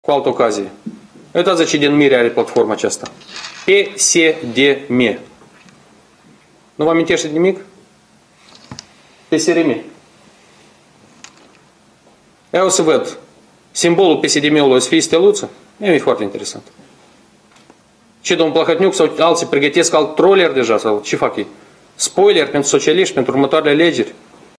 cu altă ocazie. Uitați ce denumire are platforma aceasta. PSDM. Nu vă amintește de nimic? PSRM. Eu o să văd. Simbolul PSDM-ului o să fie steluță? E foarte interesant. Ce domnul Plahotniuc sau alții pregătesc alt troller deja? Sau ce fac ei? Spoiler pentru socialiști, pentru următoarele alegeri.